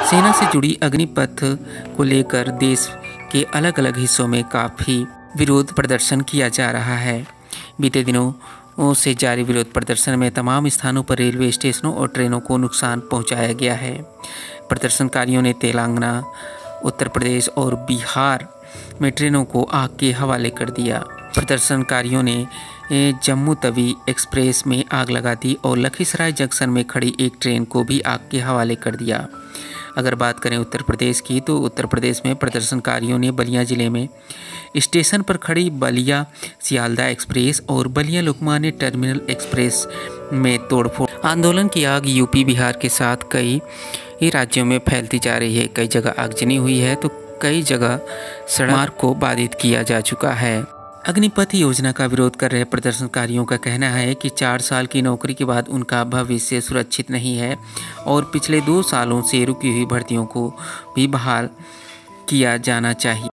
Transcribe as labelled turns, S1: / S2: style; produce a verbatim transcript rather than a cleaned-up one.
S1: सेना से जुड़ी अग्निपथ को लेकर देश के अलग अलग हिस्सों में काफ़ी विरोध प्रदर्शन किया जा रहा है। बीते दिनों से जारी विरोध प्रदर्शन में तमाम स्थानों पर रेलवे स्टेशनों और ट्रेनों को नुकसान पहुंचाया गया है। प्रदर्शनकारियों ने तेलंगाना, उत्तर प्रदेश और बिहार में ट्रेनों को आग के हवाले कर दिया। प्रदर्शनकारियों ने जम्मू तवी एक्सप्रेस में आग लगा दी और लखीसराय जंक्शन में खड़ी एक ट्रेन को भी आग के हवाले कर दिया। अगर बात करें उत्तर प्रदेश की, तो उत्तर प्रदेश में प्रदर्शनकारियों ने बलिया जिले में स्टेशन पर खड़ी बलिया सियालदह एक्सप्रेस और बलिया लोकमान्य टर्मिनल एक्सप्रेस में तोड़फोड़। आंदोलन की आग यूपी, बिहार के साथ कई राज्यों में फैलती जा रही है। कई जगह आगजनी हुई है तो कई जगह सड़क मार्ग को बाधित किया जा चुका है। अग्निपथ योजना का विरोध कर रहे प्रदर्शनकारियों का कहना है कि चार साल की नौकरी के बाद उनका भविष्य सुरक्षित नहीं है और पिछले दो सालों से रुकी हुई भर्तियों को भी बहाल किया जाना चाहिए।